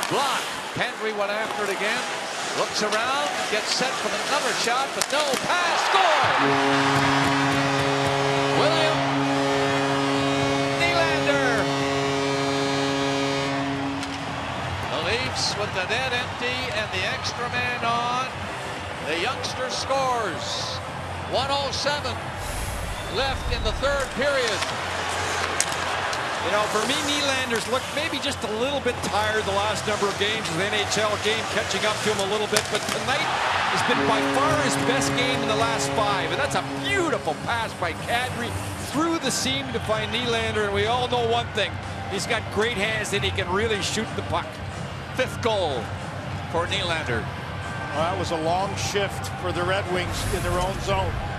Block. Kadri went after it again. Looks around, gets set for another shot, but no pass. Score! William Nylander. The Leafs with the net empty and the extra man on. The youngster scores. 1:07 left in the third period. You know, for me, Nylander's looked maybe just a little bit tired the last number of games. The NHL game catching up to him a little bit, but tonight has been by far his best game in the last 5. And that's a beautiful pass by Kadri through the seam to find Nylander. And we all know one thing, he's got great hands and he can really shoot the puck. 5th goal for Nylander. Well, that was a long shift for the Red Wings in their own zone.